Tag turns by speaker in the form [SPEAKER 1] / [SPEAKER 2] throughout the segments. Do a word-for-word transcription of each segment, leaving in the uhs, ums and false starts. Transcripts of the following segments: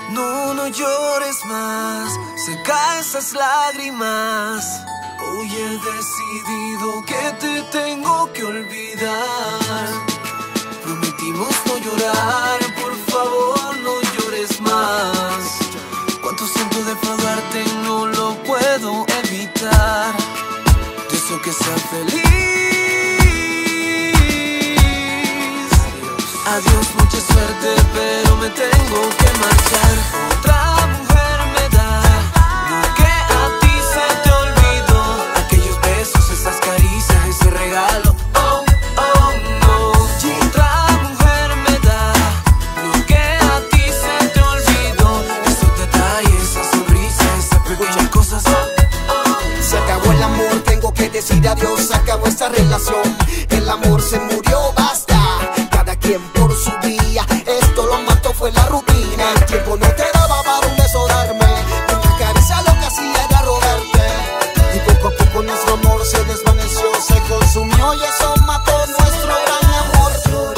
[SPEAKER 1] No, no llores más, seca esas lágrimas. Hoy he decidido que te tengo que olvidar. Prometimos no llorar, por favor no llores más. Cuánto siento defraudarte, no lo puedo evitar. Deseo que seas feliz. Adiós, mucha suerte, pero me tengo que marchar. Otra mujer me da lo que a ti se te olvidó. Aquellos besos, esas caricias, ese regalo. Oh, oh, no. Otra mujer me da lo que a ti se te olvidó. Esos detalles, esa sonrisa, esas pequeñas cosas. Oh, oh.
[SPEAKER 2] Se acabó el amor, tengo que decir adiós. Se acabó esta relación, el amor se murió, basta. Cada quien por su vía, esto lo mató fue la rutina. El tiempo no te daba para un beso darme, una caricia lo que hacía era rogarte. Y poco a poco nuestro amor se desvaneció, se consumió y eso mató nuestro gran amor.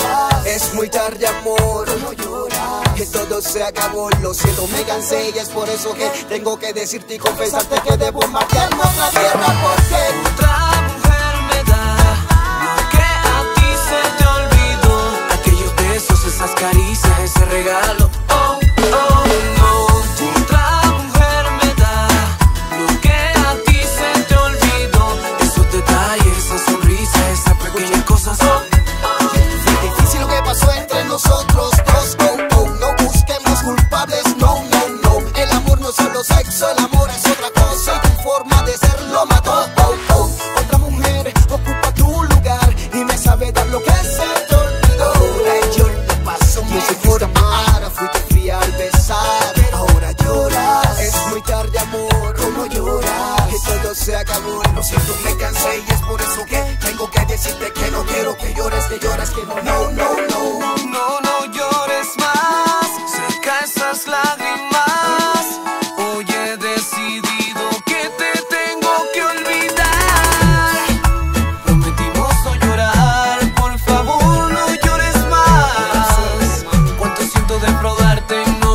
[SPEAKER 2] Es muy tarde, amor, que todo se acabó, lo siento, me cansé y es por eso que tengo que decirte y confesarte que debo marcharme a otra tierra porque
[SPEAKER 1] otra mujer me da lo que a ti se te olvidó. Aquellos besos, esas caricias, ese regalo. Oh, oh, no. Otra mujer me da lo que a ti se te olvidó. Esos detalles, esa sonrisa, esas pequeñas cosas. Oh, oh.
[SPEAKER 2] fue difícil lo que pasó entre nosotros dos. Oh, oh, no busquemos culpables, no, no, no. El amor no es solo sexo, el amor es otra cosa y tu forma de ser lo mató. Oh, oh. Otra mujer ocupa tu lugar y me sabe dar lo que se te olvidó. Ahora yo le paso no se formara, fuiste fría al besar. Ahora lloras, es muy tarde, amor. ¿Cómo lloras? Que todo se acabó, lo siento, me cansé y es por eso que tengo que decirte que no quiero que llores, que lloras, que no, no, no, no.
[SPEAKER 1] No, no llores más, seca esas lágrimas. Hoy he decidido que te tengo que olvidar. Prometimos no llorar, por favor no llores más. Cuánto siento defraudarte, no